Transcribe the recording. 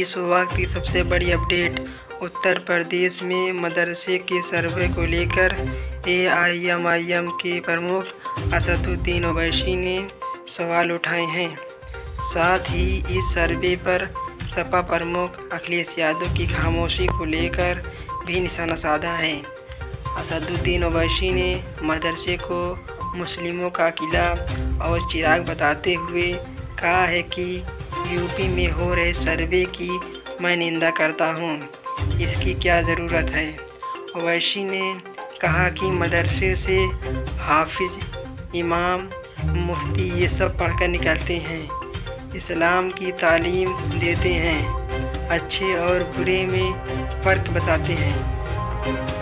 इस वक्त की सबसे बड़ी अपडेट। उत्तर प्रदेश में मदरसे के सर्वे को लेकर AIMIM के प्रमुख असदुद्दीन ओवैसी ने सवाल उठाए हैं। साथ ही इस सर्वे पर सपा प्रमुख अखिलेश यादव की खामोशी को लेकर भी निशाना साधा है। असदुद्दीन ओवैसी ने मदरसे को मुस्लिमों का किला और चिराग बताते हुए कहा है कि यूपी में हो रहे सर्वे की मैं निंदा करता हूं, इसकी क्या ज़रूरत है। ओवैसी ने कहा कि मदरसे से हाफिज, इमाम, मुफ्ती ये सब पढ़कर निकलते हैं, इस्लाम की तालीम देते हैं, अच्छे और बुरे में फ़र्क बताते हैं।